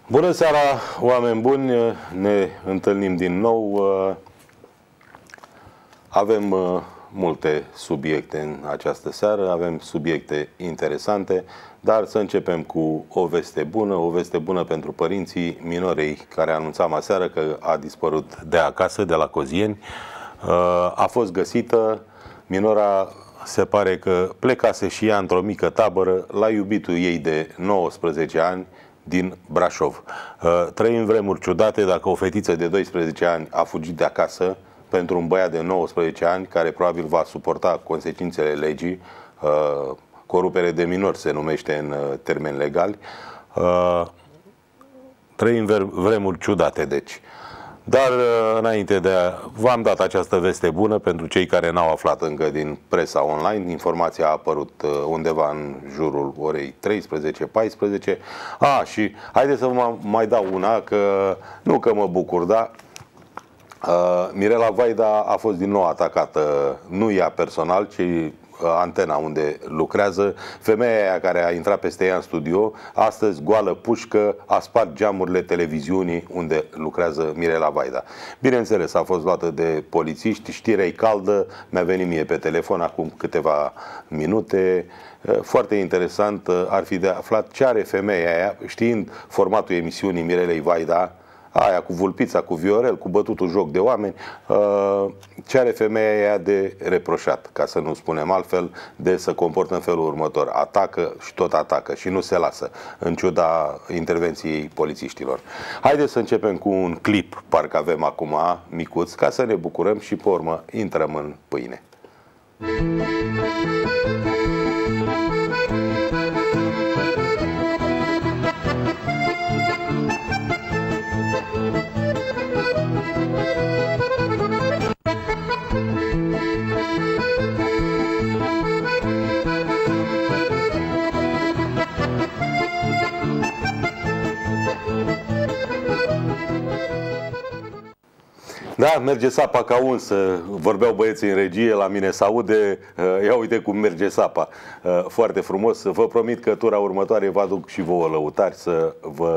Bună seara, oameni buni! Ne întâlnim din nou. Avem multe subiecte în această seară, avem subiecte interesante, dar să începem cu o veste bună pentru părinții minorei care anunțam aseară că a dispărut de acasă, de la Cozieni. A fost găsită, minora se pare că plecase și ea într-o mică tabără la iubitul ei de 19 ani, din Brașov. Trăim vremuri ciudate dacă o fetiță de 12 ani a fugit de acasă pentru un băiat de 19 ani care probabil va suporta consecințele legii. Corupere de minori se numește în termeni legali. Trăim vremuri ciudate, deci. Dar înainte de v-am dat această veste bună pentru cei care n-au aflat încă din presa online. Informația a apărut undeva în jurul orei 13-14. Și haideți să vă mai dau una, că nu că mă bucur, dar Mirela Vaida a fost din nou atacată, nu ea personal, ci antena unde lucrează. Femeia aia care a intrat peste ea în studio, astăzi goală pușcă, a spart geamurile televiziunii unde lucrează Mirela Vaida. Bineînțeles, a fost luată de polițiști, știrea-i caldă, mi-a venit mie pe telefon acum câteva minute. Foarte interesant ar fi de aflat ce are femeia aia, știind formatul emisiunii Mirelei Vaida, aia cu vulpița, cu Viorel, cu bătutul joc de oameni, ce are femeia aia de reproșat, ca să nu spunem altfel, de să comportă în felul următor: atacă și tot atacă și nu se lasă, în ciuda intervenției polițiștilor. Haideți să începem cu un clip, parcă avem acum, micuț, ca să ne bucurăm și pe urmă intrăm în pâine. Da, merge sapa ca unsă, vorbeau băieții în regie, la mine se aude, ia uite cum merge sapa. Foarte frumos, vă promit că tura următoare vă aduc și vouă lăutari să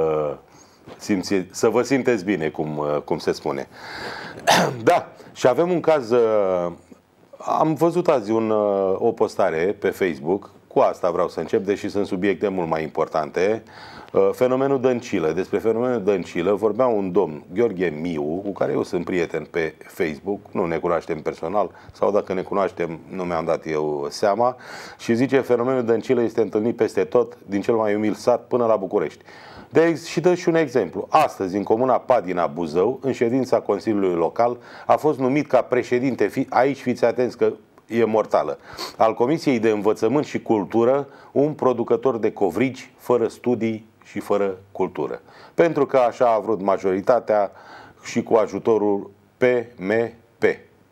vă simteți bine, cum se spune. Da, și avem un caz, am văzut azi o postare pe Facebook, cu asta vreau să încep, deși sunt subiecte mult mai importante. Fenomenul Dăncilă. Despre fenomenul Dăncilă vorbea un domn, Gheorghe Miu, cu care eu sunt prieten pe Facebook, nu ne cunoaștem personal, sau dacă ne cunoaștem, nu mi-am dat eu seama, și zice: fenomenul Dăncilă este întâlnit peste tot, din cel mai umil sat până la București. Și dă și un exemplu. Astăzi, în comuna Padina, Buzău, în ședința Consiliului Local, a fost numit ca președinte, aici fiți atenți că e mortală, al Comisiei de Învățământ și Cultură, un producător de covrigi fără studii și fără cultură. Pentru că așa a vrut majoritatea și cu ajutorul PMP.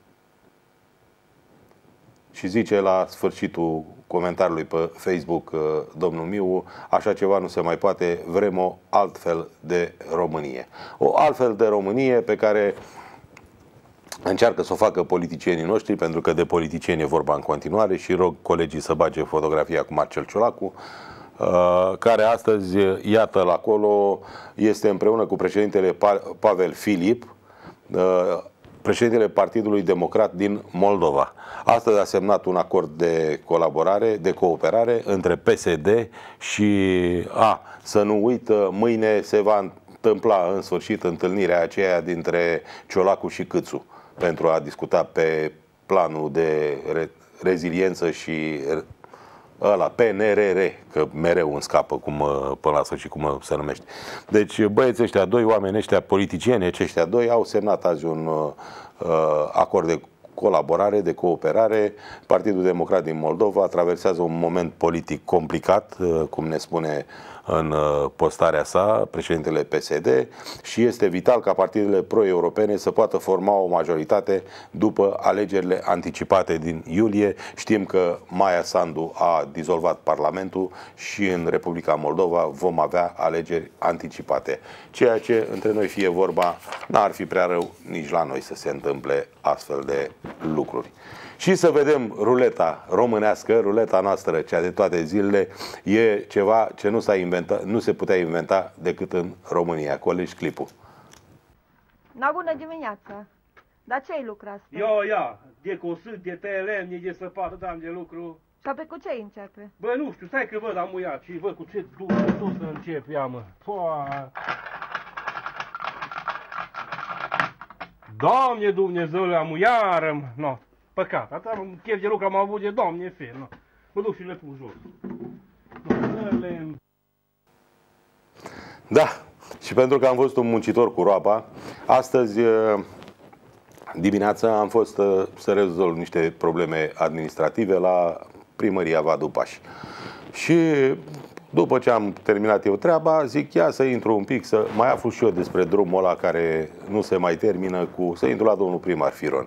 Și zice la sfârșitul comentariului pe Facebook domnul Miu: așa ceva nu se mai poate, vrem o altfel de Românie. O altfel de Românie pe care încearcă să o facă politicienii noștri, pentru că de politicieni e vorba în continuare, și rog colegii să bage fotografia cu Marcel Ciolacu, care astăzi, iată-l acolo, este împreună cu președintele Pavel Filip, președintele Partidului Democrat din Moldova. Astăzi a semnat un acord de colaborare, de cooperare între PSD și, să nu uită, mâine se va întâmpla în sfârșit întâlnirea aceea dintre Ciolacu și Câțu, pentru a discuta pe planul de reziliență și PNRR, că mereu îmi scapă până la sfârșit cum se numește. Deci băieții ăștia doi, oameni ăștia, politicieni aceștia doi, au semnat azi un acord de colaborare, de cooperare. Partidul Democrat din Moldova traversează un moment politic complicat, cum ne spune în postarea sa președintele PSD, și este vital ca partidele pro-europene să poată forma o majoritate după alegerile anticipate din iulie. Știm că Maia Sandu a dizolvat Parlamentul și în Republica Moldova vom avea alegeri anticipate. Ceea ce, între noi fie vorba, n-ar fi prea rău nici la noi să se întâmple astfel de lucruri. Și să vedem ruleta românească, ruleta noastră, cea de toate zilele, e ceva ce nu se putea inventa decât în România. Colegi clipul. Na, bună dimineața! Dar ce ai lucrat astăzi? Ia, de cosut, de tăie lemne, de săpat, am de lucru. Și pe cu ce începe? Bă, nu știu, stai că văd, am muiat și văd cu ce tot să încep, ia mă. Doamne Dumnezeule, am iară, no, păcat, atâta chef de lucru am avut de Doamne fel, no. Mă duc și le pun jos. Da, și pentru că am fost un muncitor cu roapa, astăzi dimineața am fost să rezolv niște probleme administrative la primăria Vadu Pași. Și după ce am terminat eu treaba, zic, ia să intru un pic, să mai aflu și eu despre drumul ăla care nu se mai termină să intru la domnul primar Firon.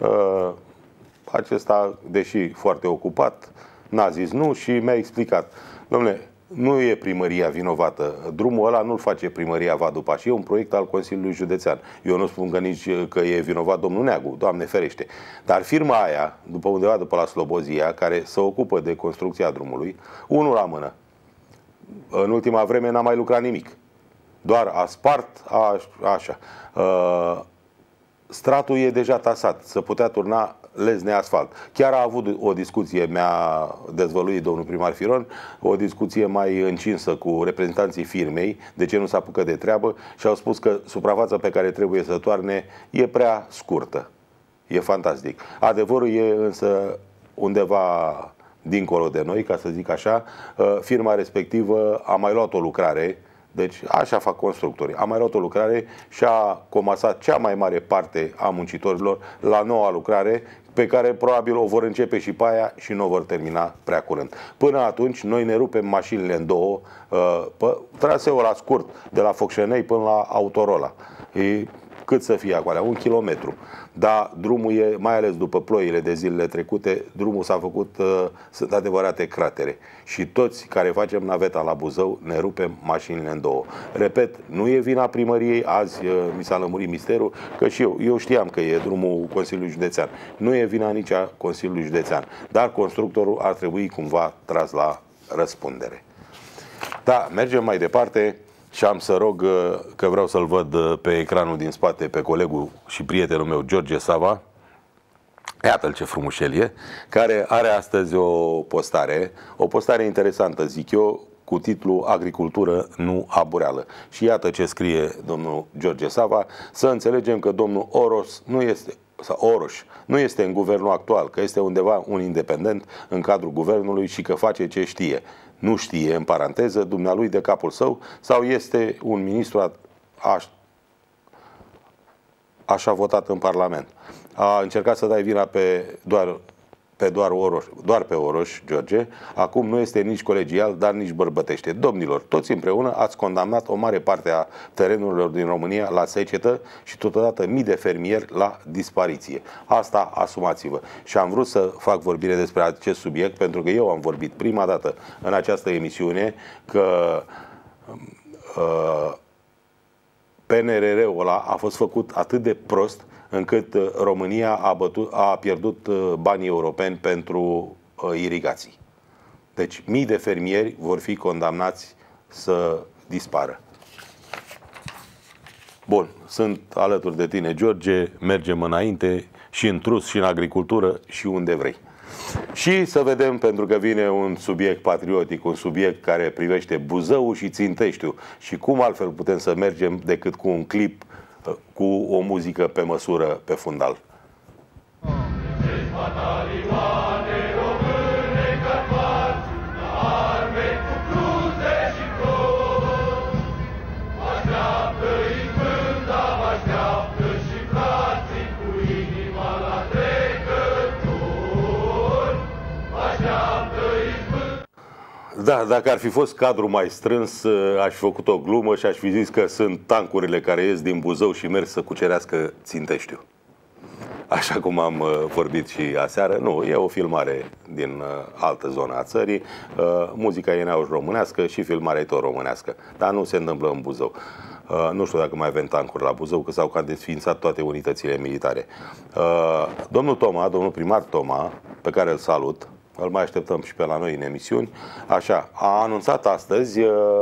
Acesta, deși foarte ocupat, n-a zis nu și mi-a explicat. Dom'le, nu e primăria vinovată. Drumul ăla nu-l face primăria Vadu Pași. E un proiect al Consiliului Județean. Eu nu spun că nici că e vinovat domnul Neagu, Doamne ferește. Dar firma aia, după undeva după la Slobozia, care se ocupă de construcția drumului, unul la mână. În ultima vreme n-a mai lucrat nimic. Doar a spart, așa. Stratul e deja tasat. Se putea turna lezne asfalt. Chiar a avut o discuție, mi-a dezvăluit domnul primar Firon, o discuție mai încinsă cu reprezentanții firmei, de ce nu s-a apucat de treabă, și au spus că suprafața pe care trebuie să toarne e prea scurtă. E fantastic. Adevărul e însă undeva dincolo de noi, ca să zic așa. Firma respectivă a mai luat o lucrare. Deci așa fac constructorii. A mai luat o lucrare și a comasat cea mai mare parte a muncitorilor la noua lucrare, pe care probabil o vor începe și pe aia și nu o vor termina prea curând. Până atunci, noi ne rupem mașinile în două pe traseul ăla scurt, de la Focșănei până la Autorola. Cât să fie acolo? 1 kilometru. Dar drumul e, mai ales după ploile de zilele trecute, drumul s-a făcut, sunt adevărate cratere. Și toți care facem naveta la Buzău ne rupem mașinile în două. Repet, nu e vina primăriei, azi mi s-a lămurit misterul, că și eu știam că e drumul Consiliului Județean. Nu e vina nici a Consiliului Județean, dar constructorul ar trebui cumva tras la răspundere. Da, mergem mai departe. Și am să rog, că vreau să-l văd pe ecranul din spate pe colegul și prietenul meu, George Sava. Iată-l ce frumușel e, care are astăzi o postare interesantă, zic eu, cu titlul Agricultură, nu abureală. Și iată ce scrie domnul George Sava: să înțelegem că domnul Oroș nu este în guvernul actual, că este undeva un independent în cadrul guvernului și că face ce știe. Nu știe, în paranteză, dumnealui de capul său, sau este un ministru așa votat în Parlament. A încercat să dai vina doar pe Oroș, George. Acum nu este nici colegial, dar nici bărbătește. Domnilor, toți împreună ați condamnat o mare parte a terenurilor din România la secetă și totodată mii de fermieri la dispariție. Asta asumați-vă. Și am vrut să fac vorbire despre acest subiect pentru că eu am vorbit prima dată în această emisiune că PNRR-ul ăla a fost făcut atât de prost încât România a pierdut banii europeni pentru irigații. Deci mii de fermieri vor fi condamnați să dispară. Bun, sunt alături de tine, George, mergem înainte și în trus, și în agricultură, și unde vrei. Și să vedem, pentru că vine un subiect patriotic, un subiect care privește Buzău și Ținteștiul. Și cum altfel putem să mergem decât cu un clip cu o muzică pe măsură pe fundal. Da, dacă ar fi fost cadru mai strâns, aș fi făcut o glumă și aș fi zis că sunt tancurile care ies din Buzău și merg să cucerească Ținteștiul. Așa cum am vorbit și aseară, nu, e o filmare din altă zonă a țării, muzica e neauși românească și filmarea e tot românească, dar nu se întâmplă în Buzău. Nu știu dacă mai avem tancuri la Buzău, că s-au cam desființat toate unitățile militare. Domnul Toma, domnul primar Toma, pe care îl salut, îl mai așteptăm și pe la noi în emisiuni, așa, a anunțat astăzi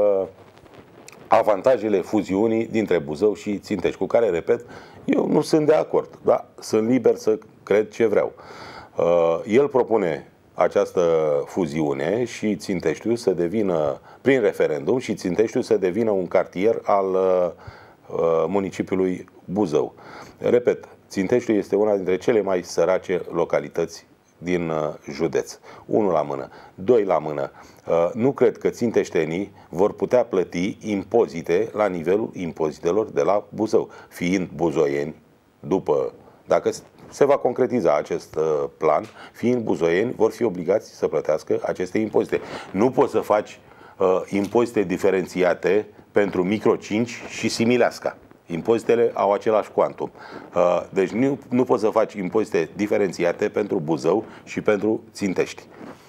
avantajele fuziunii dintre Buzău și Țintești, cu care, repet, eu nu sunt de acord, dar sunt liber să cred ce vreau. El propune această fuziune și Ținteștiul să devină, prin referendum, și Ținteștiul să devină un cartier al municipiului Buzău. Repet, Ținteștiul este una dintre cele mai sărace localități din județ. 1 la mână. 2 la mână. Nu cred că ținteștenii vor putea plăti impozite la nivelul impozitelor de la Buzău. Fiind buzoieni, dacă se va concretiza acest plan, fiind buzoieni, vor fi obligați să plătească aceste impozite. Nu poți să faci impozite diferențiate pentru Micro 5 și Simileasca. Impozitele au același cuantum. Deci nu poți să faci impozite diferențiate pentru Buzău și pentru Țintești.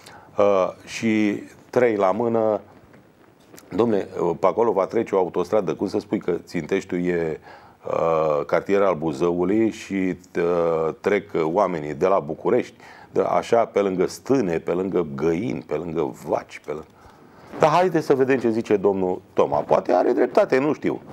Și 3 la mână, dom'le, pe acolo va trece o autostradă. Cum să spui că Ținteștiul e cartier al Buzăului și trec oamenii de la București, așa, pe lângă stâne, pe lângă găini, pe lângă vaci, pe lângă... Dar haideți să vedem ce zice domnul Toma. Poate are dreptate, nu știu.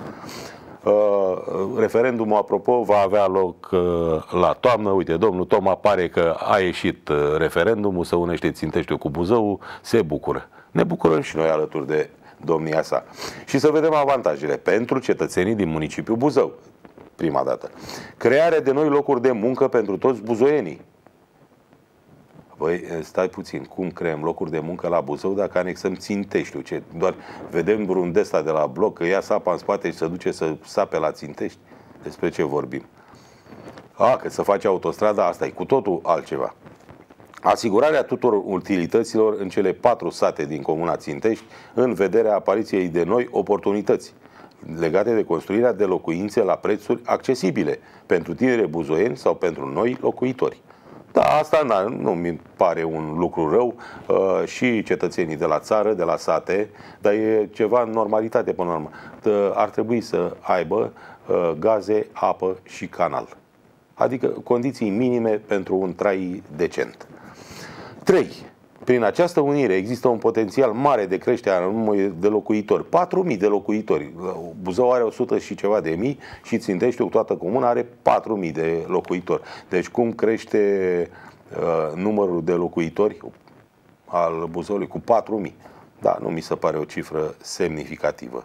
Referendumul, apropo, va avea loc la toamnă. Uite, domnul Toma pare că a ieșit referendumul, să unește Ținteștiul cu Buzău, se bucură. Ne bucurăm și noi alături de domnia sa. Și să vedem avantajele pentru cetățenii din municipiul Buzău. Prima dată. Crearea de noi locuri de muncă pentru toți buzoienii. Băi, stai puțin, cum creăm locuri de muncă la Buzău dacă anexăm Ținteștiul? Doar vedem vreun de ăsta de la bloc, că ia sapa în spate și se duce să sape la Țintești? Despre ce vorbim? Că să face autostrada, asta e cu totul altceva. Asigurarea tuturor utilităților în cele 4 sate din comuna Țintești în vederea apariției de noi oportunități legate de construirea de locuințe la prețuri accesibile pentru tineri buzoieni sau pentru noi locuitori. Da, asta nu mi pare un lucru rău, și cetățenii de la țară, de la sate, dar e ceva în normalitate până la urmă. Ar trebui să aibă gaze, apă și canal. Adică condiții minime pentru un trai decent. 3. Prin această unire există un potențial mare de creștere a numărului de locuitori. 4.000 de locuitori. Buzău are 100 și ceva de mii și Ținteștiul, toată comuna, are 4.000 de locuitori. Deci cum crește numărul de locuitori al Buzăului? Cu 4.000. Da, nu mi se pare o cifră semnificativă.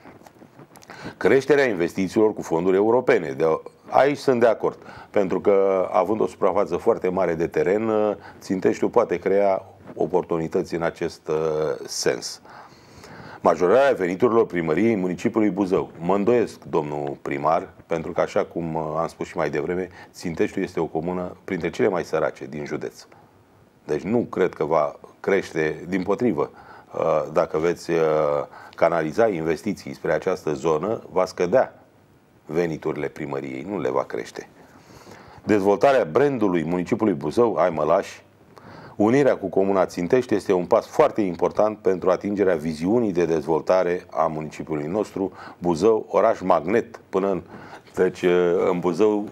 Creșterea investițiilor cu fonduri europene. Aici sunt de acord, pentru că, având o suprafață foarte mare de teren, Ținteștiul poate crea oportunități în acest sens. Majorarea veniturilor primăriei municipiului Buzău. Mă îndoiesc, domnul primar, pentru că, așa cum am spus și mai devreme, Ținteștiul este o comună printre cele mai sărace din județ. Deci nu cred că va crește, dimpotrivă. Dacă veți canaliza investiții spre această zonă, va scădea veniturile primăriei, nu le va crește. Dezvoltarea brandului municipiului Buzău, ai mă lași. Unirea cu comuna Țintești este un pas foarte important pentru atingerea viziunii de dezvoltare a municipiului nostru, Buzău, oraș magnet, deci în Buzău,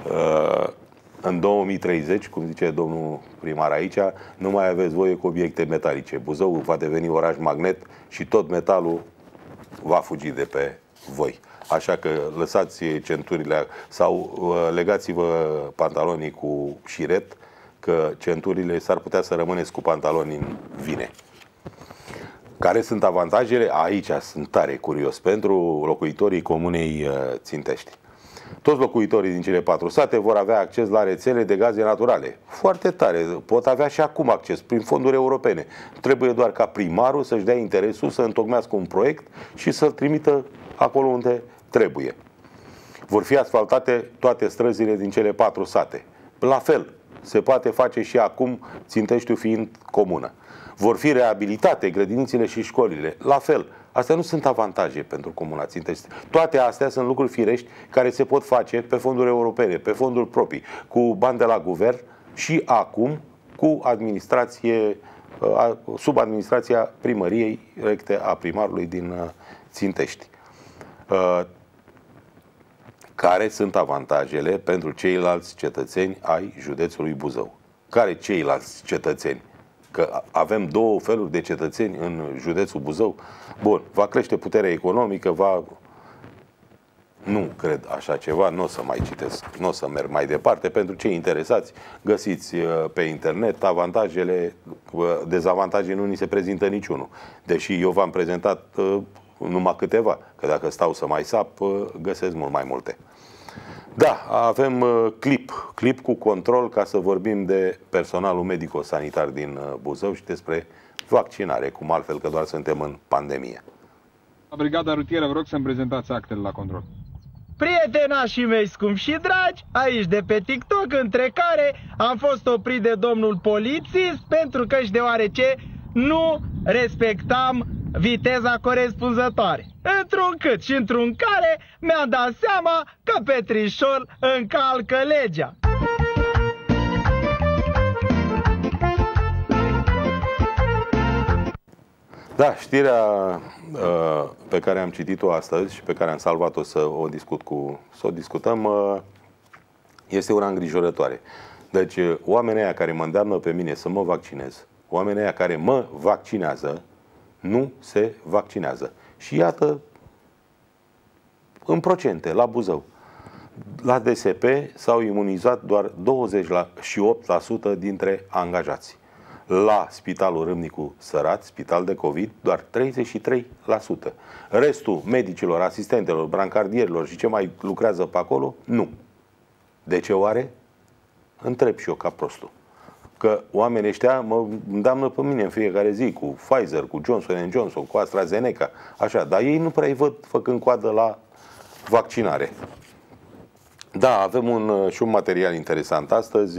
în 2030, cum zice domnul primar aici, nu mai aveți voie cu obiecte metalice. Buzău va deveni oraș magnet și tot metalul va fugi de pe voi. Așa că lăsați centurile sau legați-vă pantalonii cu șiret, că centurile s-ar putea să rămâneți cu pantaloni în vine. Care sunt avantajele? Aici sunt tare curios pentru locuitorii comunei Țintești. Toți locuitorii din cele 4 sate vor avea acces la rețele de gaze naturale. Foarte tare. Pot avea și acum acces prin fonduri europene. Trebuie doar ca primarul să-și dea interesul să întocmească un proiect și să-l trimită acolo unde trebuie. Vor fi asfaltate toate străzile din cele 4 sate. La fel, se poate face și acum, Ținteștiul fiind comună. Vor fi reabilitate grădinițele și școlile. La fel. Astea nu sunt avantaje pentru comuna Țintești. Toate astea sunt lucruri firești care se pot face pe fonduri europene, pe fonduri proprii, cu bani de la guvern și acum cu administrație, sub administrația primăriei recte a primarului din Țintești. Care sunt avantajele pentru ceilalți cetățeni ai județului Buzău? Care ceilalți cetățeni? Că avem două feluri de cetățeni în județul Buzău. Bun, va crește puterea economică, va... Nu cred așa ceva, nu o să mai citesc, nu o să merg mai departe. Pentru cei interesați, găsiți pe internet avantajele, dezavantaje nu ni se prezintă niciunul. Deși eu v-am prezentat numai câteva, că dacă stau să mai sap, găsesc mult mai multe. Da, avem clip cu control ca să vorbim de personalul medico-sanitar din Buzău și despre vaccinare, cum altfel că doar suntem în pandemie. La brigada rutieră, vă rog să-mi prezentați actele la control. Prietenașii mei scumpi și dragi, aici de pe TikTok, între care am fost oprit de domnul polițist pentru că și deoarece nu respectam viteza corespunzătoare. Într-un cât și într-un care mi-am dat seama că Petrișor încalcă legea. Da, știrea pe care am citit-o astăzi și pe care am salvat-o să o discutăm este una îngrijorătoare. Deci oamenii aia care mă îndeamnă pe mine să mă vaccinez, oamenii aia care mă vaccinează, nu se vaccinează. Și iată, în procente, la Buzău. La DSP s-au imunizat doar 28% dintre angajați. La Spitalul Râmnicu Sărat, spital de COVID, doar 33%. Restul medicilor, asistentelor, brancardierilor și ce mai lucrează pe acolo, nu. De ce oare? Întreb și eu ca prostul. Că oamenii ăștia mă îndeamnă pe mine în fiecare zi cu Pfizer, cu Johnson & Johnson, cu AstraZeneca, așa, dar ei nu prea îi văd făcând coadă la vaccinare. Da, avem și un material interesant astăzi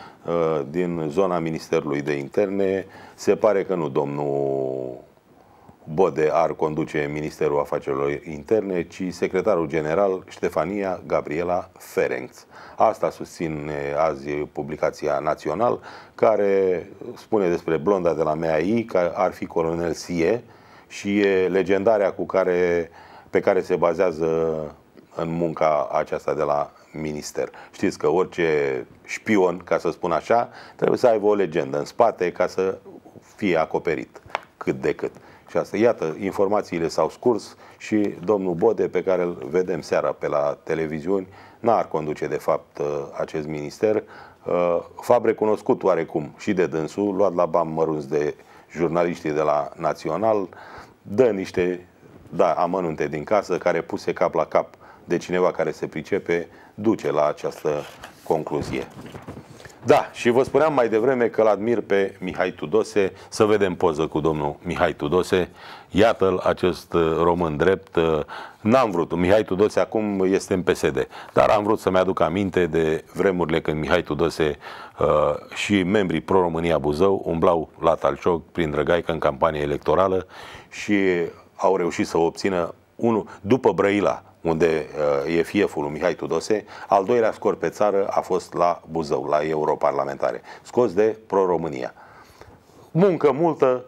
din zona Ministerului de Interne. Se pare că nu domnul Bode ar conduce Ministerul Afacerilor Interne, ci secretarul general Ștefania Gabriela Ferenc. Asta susține azi publicația Național, care spune despre blonda de la MAI, că ar fi colonel Sie și e legendarea pe care se bazează în munca aceasta de la minister. Știți că orice șpion, ca să spun așa, trebuie să aibă o legendă în spate ca să fie acoperit cât de cât. Și asta, iată, informațiile s-au scurs și domnul Bode, pe care îl vedem seara pe la televiziuni, n-ar conduce de fapt acest minister. Fapt recunoscut oarecum și de dânsul, luat la bani mărunți de jurnaliștii de la Național, dă niște amănunte din casă care, puse cap la cap de cineva care se pricepe, duce la această concluzie. Da, și vă spuneam mai devreme că l-admir pe Mihai Tudose. Să vedem poză cu domnul Mihai Tudose. Iată-l, acest român drept. N-am vrut. Mihai Tudose acum este în PSD. Dar am vrut să-mi aduc aminte de vremurile când Mihai Tudose și membrii Pro-România Buzău umblau la Talcioc prin Drăgaică în campanie electorală și au reușit să obțină după Brăila, unde e fieful lui Mihai Tudose, al doilea scor pe țară a fost la Buzău, la europarlamentare, scos de Pro-România. Muncă multă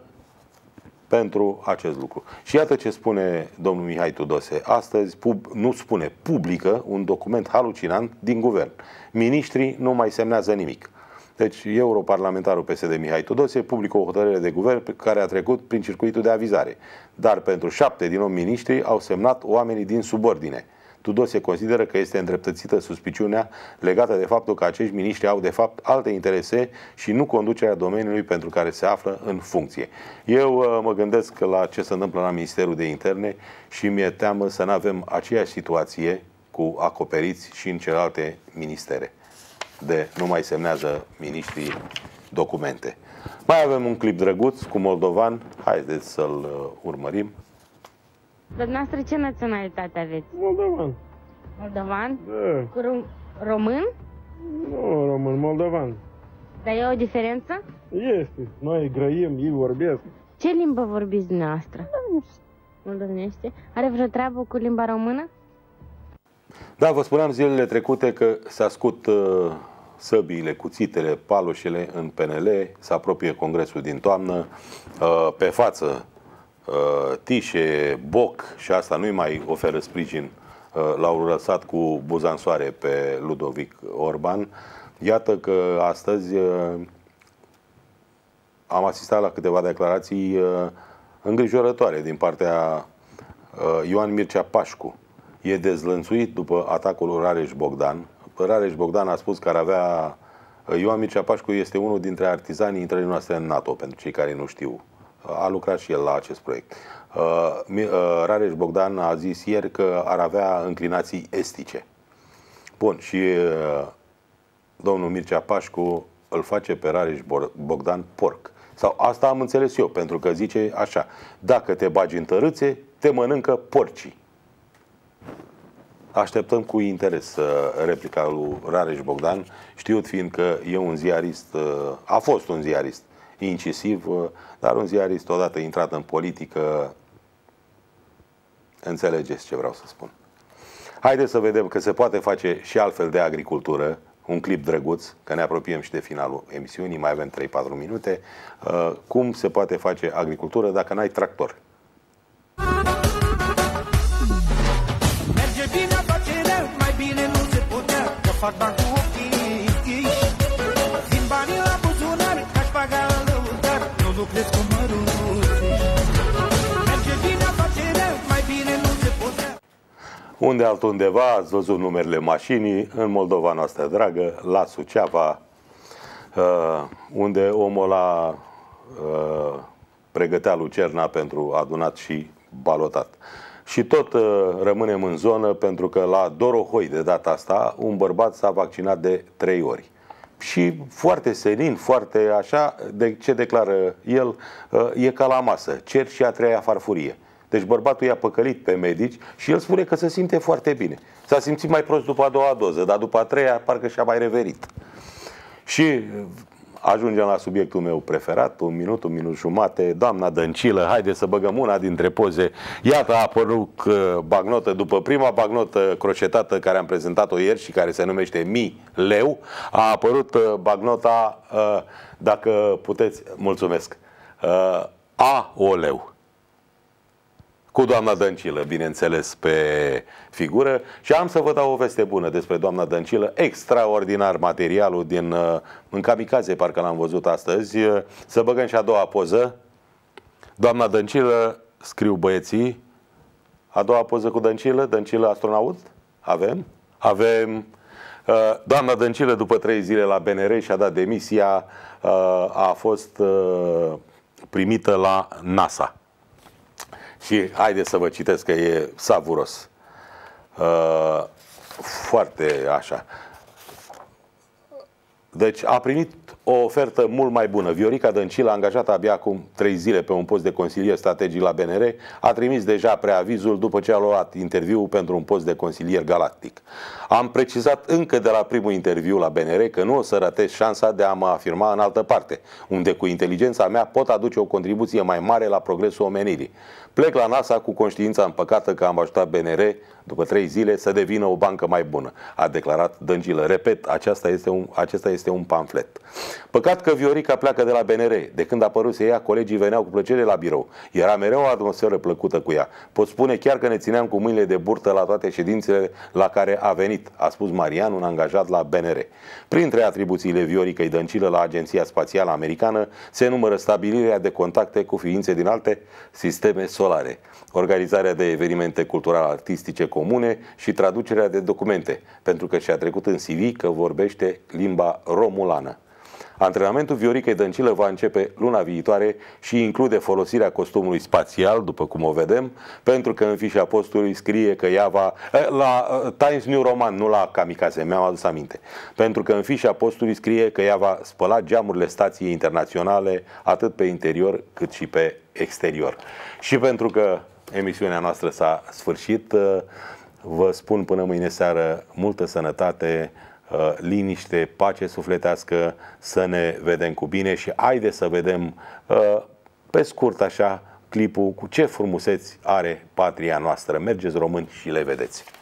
pentru acest lucru. Și iată ce spune domnul Mihai Tudose. Astăzi nu spune, publică un document halucinant din guvern. Miniștrii nu mai semnează nimic. Deci, europarlamentarul PSD Mihai Tudose publică o hotărâre de guvern pe care a trecut prin circuitul de avizare. Dar pentru 7 din 8 miniștri au semnat oamenii din subordine. Tudose consideră că este îndreptățită suspiciunea legată de faptul că acești miniștri au de fapt alte interese și nu conducerea domeniului pentru care se află în funcție. Eu mă gândesc la ce se întâmplă la Ministerul de Interne și mi-e teamă să nu avem aceeași situație cu acoperiți și în celelalte ministere. Nu mai semnează miniștrii documente. Mai avem un clip drăguț cu moldovan. Haideți să-l urmărim. Dumneavoastră ce naționalitate aveți? Moldovan. Moldovan? Da. Cu român? Nu român, moldovan. Dar e o diferență? Este. Noi grăim, ei vorbesc. Ce limbă vorbiți dumneavoastră? Moldovenește. Are vreo treabă cu limba română? Da, vă spuneam zilele trecute că se ascut săbiile, cuțitele, paloșele în PNL, se apropie congresul din toamnă. Pe față Tișe, Boc, și asta nu-i mai oferă sprijin, l-au lăsat cu buza în soare pe Ludovic Orban. Iată că astăzi am asistat la câteva declarații îngrijorătoare din partea Ioan Mircea Pașcu. E dezlănțuit după atacul lui Rareș Bogdan. Rareș Bogdan a spus că ar avea... Ioan Mircea Pașcu este unul dintre artizanii intrării noastre în NATO, pentru cei care nu știu. A lucrat și el la acest proiect. Rareș Bogdan a zis ieri că ar avea înclinații estice. Bun, și domnul Mircea Pașcu îl face pe Rareș Bogdan porc. Sau asta am înțeles eu, pentru că zice așa: dacă te bagi în tărâțe, te mănâncă porcii. Așteptăm cu interes replica lui Rareș Bogdan, știut fiind că e un ziarist, a fost un ziarist incisiv, dar un ziarist odată intrat în politică, înțelegeți ce vreau să spun. Haideți să vedem că se poate face și altfel de agricultură, un clip drăguț, că ne apropiem și de finalul emisiunii, mai avem 3-4 minute, cum se poate face agricultură dacă n-ai tractor. Merge bine afacerea, mai bine nu se putea, că fac bani cu ochii închiși. Din banii la buzunar, aș paga lăutar, nu lucrez cu măruțești. Merge bine afacerea, mai bine nu se putea. Unde altundeva ați văzut numerele mașinii, în Moldova noastră dragă, la Suceava, unde omul ăla pregătea lucerna pentru adunat și balotat. Și tot rămânem în zonă, pentru că la Dorohoi de data asta un bărbat s-a vaccinat de 3 ori. Și foarte senin, foarte așa, de ce declară el, e ca la masă, cer și a 3-a farfurie. Deci bărbatul i-a păcălit pe medici și el spune că se simte foarte bine. S-a simțit mai prost după a 2-a doză, dar după a 3-a parcă și-a mai revenit. Și ajungem la subiectul meu preferat, un minut jumate, doamna Dăncilă. Haideți să băgăm una dintre poze. Iată, a apărut bagnotă, după prima bagnotă croșetată care am prezentat-o ieri și care se numește Mi-leu, a apărut bagnota, dacă puteți, mulțumesc, A-o-leu. Cu doamna Dăncilă, bineînțeles, pe figură. Și am să vă dau o veste bună despre doamna Dăncilă. Extraordinar materialul din în Kamikaze, parcă l-am văzut astăzi. Să băgăm și a doua poză. Doamna Dăncilă, scriu băieții. A doua poză cu Dăncilă. Dăncilă astronaut? Avem? Avem. Doamna Dăncilă, după 3 zile la BNR, și-a dat demisia. A fost primită la NASA. Și haideți să vă citesc că e savuros. Foarte așa. Deci a primit o ofertă mult mai bună. Viorica Dăncilă, angajată abia acum 3 zile pe un post de consilier strategic la BNR, a trimis deja preavizul după ce a luat interviul pentru un post de consilier galactic. Am precizat încă de la primul interviu la BNR că nu o să ratez șansa de a mă afirma în altă parte, unde cu inteligența mea pot aduce o contribuție mai mare la progresul omenirii. Plec la NASA cu conștiința împăcată că am ajutat BNR după 3 zile să devină o bancă mai bună, a declarat Dăncilă. Repet, acesta este un pamflet. Păcat că Viorica pleacă de la BNR. De când a apăruse ea, colegii veneau cu plăcere la birou. Era mereu o atmosferă plăcută cu ea. Pot spune chiar că ne țineam cu mâinile de burtă la toate ședințele la care a venit, a spus Marian, un angajat la BNR. Printre atribuțiile Vioricăi Dăncilă la Agenția Spațială Americană se numără stabilirea de contacte cu ființe din alte sisteme solare, organizarea de evenimente cultural-artistice comune și traducerea de documente, pentru că și-a trecut în CV că vorbește limba romulană. Antrenamentul Vioricăi Dăncilă va începe luna viitoare și include folosirea costumului spațial, după cum o vedem, pentru că în fișa postului scrie că ea va... La Times New Roman, nu la Kamikaze, mi-am adus aminte. Pentru că în fișa postului scrie că ea va spăla geamurile stației internaționale, atât pe interior cât și pe exterior. Și pentru că emisiunea noastră s-a sfârșit, vă spun până mâine seară multă sănătate, liniște, pace sufletească, să ne vedem cu bine și haideți să vedem pe scurt așa clipul cu ce frumuseți are patria noastră. Mergeți români și le vedeți!